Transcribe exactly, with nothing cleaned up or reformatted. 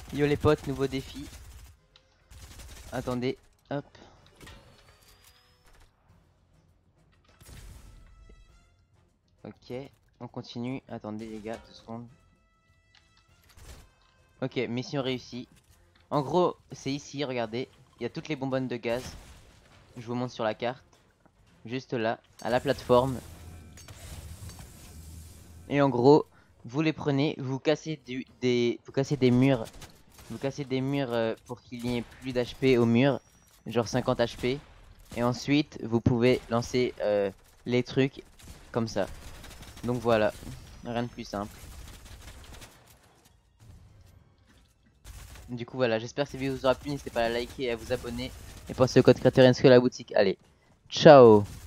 Yo les potes, nouveau défi. Attendez, hop. Ok, on continue. Attendez les gars, deux secondes. Ok, mission réussie. En gros, c'est ici, regardez. Il y a toutes les bonbonnes de gaz. Je vous montre sur la carte. Juste là, à la plateforme. Et en gros, vous les prenez, vous cassez du, des, vous cassez des murs. Vous cassez des murs euh, pour qu'il n'y ait plus d'H P au mur. Genre cinquante H P. Et ensuite, vous pouvez lancer euh, les trucs comme ça. Donc voilà, rien de plus simple. Du coup voilà, j'espère que cette vidéo vous aura plu. N'hésitez pas à la liker et à vous abonner. Et pensez au code créateur N S K à la boutique. Allez, ciao!